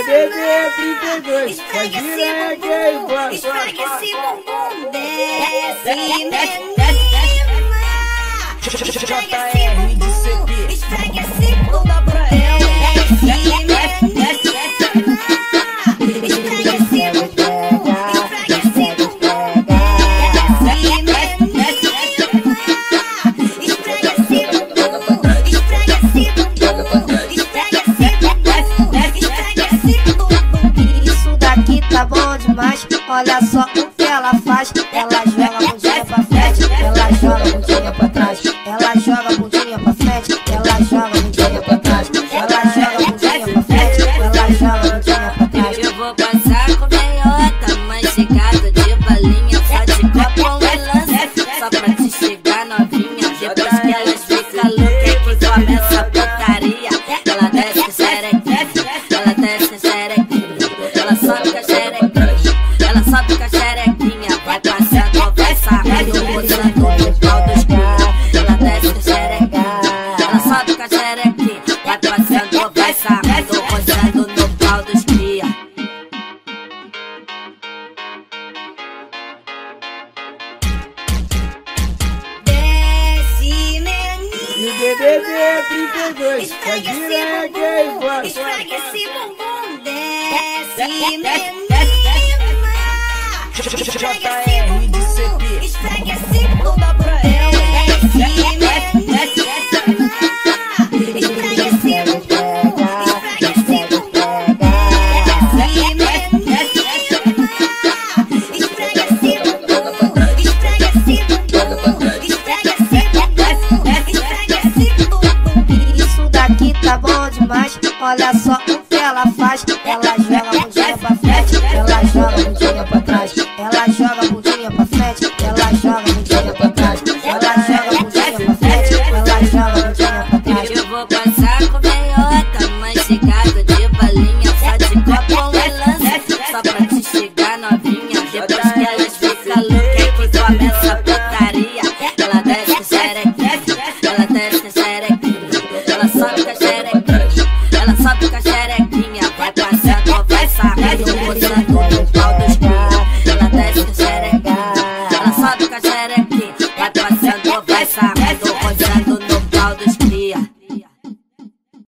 BBB 32, Fazira Gay, esfrega esse bumbum, desce, menina. Esfrega esse bumbum, esfrega esse bumbum pra ela. Desce, menina. Esfrega esse bumbum, esfrega esse bumbum. Desce, menina. Esfrega esse bumbum, esfrega esse bumbum. Esfrega esse bumbum. Isso daqui tá bom demais. Olha só o que ela faz. Ela joga a bundinha pra frente, ela joga a bundinha pra trás. Ela joga a bundinha pra frente, ela joga a bundinha pra trás. Ela joga a bundinha pra frente, ela joga a bundinha pra trás. Eu vou passar com meiota, manchegada de balinha. Só de copo e lança, só pra te chegar novinha. Depois que elas ficam loucas é que começa a putaria. Ela desce xerequinha, ela desce xerequinha. Ela sobe com a xerequinha, ela sobe com a xerequinha. Vai passando, vai sarrando, mostrando no pau dos cria. Ela desce xerequinha, ela sobe com a xerequinha. Vai passando, vai sarrando, mostrando no pau dos cria. Desce, menina. BBB 32, Esfrega Fazira esse Gay, bumbum, esfrega esse bumbum, desce, menina. Esfrega esse bumbum, esfrega esse bumbum pra ela. Desce, menina. Esfrega esse bumbum, esfrega esse bumbum. Desce, menina. Esfrega esse bumbum, esfrega esse bumbum. Esfrega esse bumbum, esfrega esse bumbum. Isso daqui tá bom demais. Olha só o que ela faz. Ela joga a bundinha pra frente, ela joga a bundinha pra